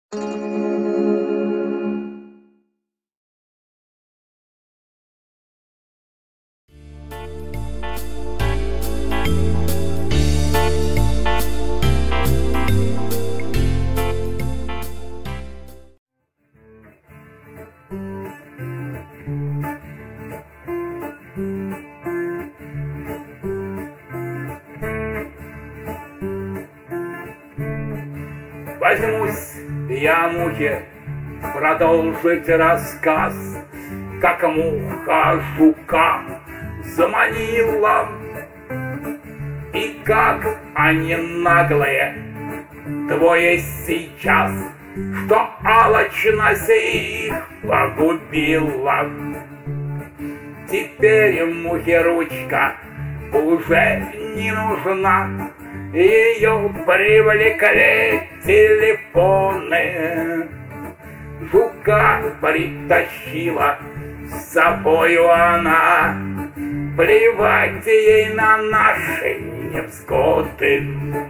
Возьмусь я, мухе, продолжить рассказ, как муха жука заманила, и как они наглые, двое сейчас, что алчность их погубила. Теперь мухе ручка уже не нужна, ее привлекли телефоны. Жука притащила с собою она, плевать ей на наши невзгоды.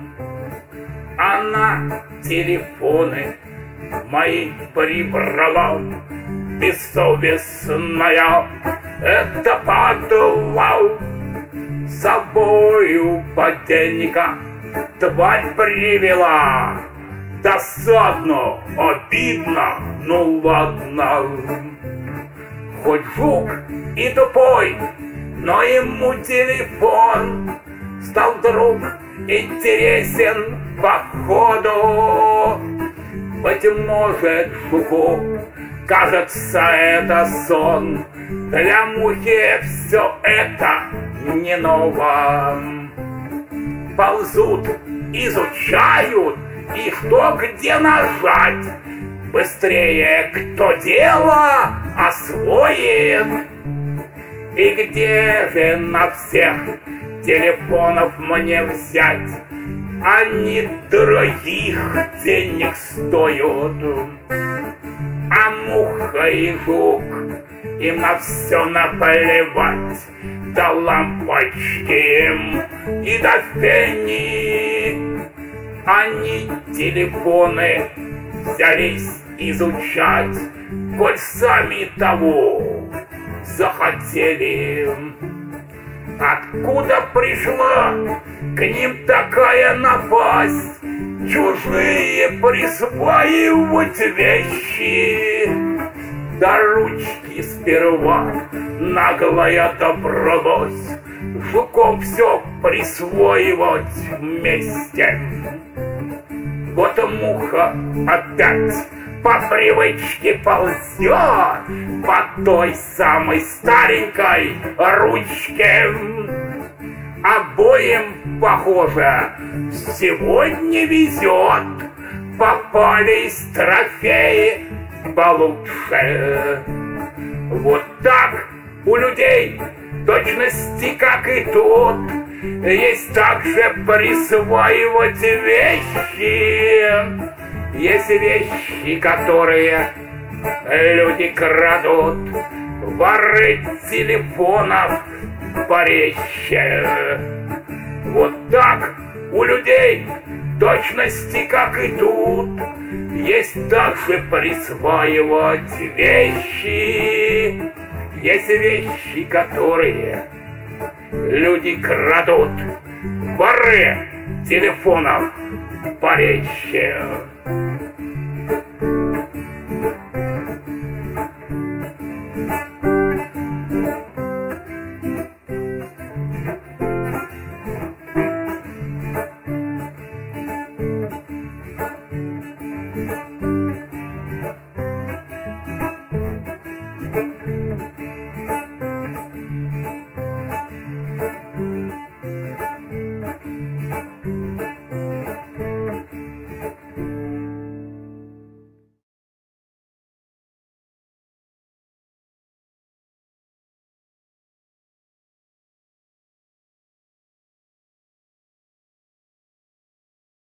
Она телефоны мои прибрала, бессовестная, это подвал. С собою подельника тварь привела, досадно, обидно, ну ладно. Хоть жук и тупой, но ему телефон стал вдруг интересен походу. Быть может, жуку кажется это сон, для мухи все это не ново. Ползут, изучают, и что где нажать, быстрее кто дело освоит. И где же на всех телефонов мне взять? Они дорогих денег стоят. А муха и жук, им на все наплевать, до лампочки им и до фени. Они телефоны взялись изучать, коль сами того захотели. Откуда пришла к ним такая напасть? Чужие присваивать вещи. До ручки сперва наглая добралась, жуком все присвоивать вместе. Вот муха опять по привычке ползет по той самой старенькой ручке. Обоим, похоже, сегодня везет, попались трофеи получше. Вот так у людей точности, как и тут, есть также присваивать вещи. Есть вещи, которые люди крадут, воры телефонов порезче. Вот так у людей точности, как и тут, есть также присваивать вещи. Есть вещи, которые люди крадут, воры телефонов порезче.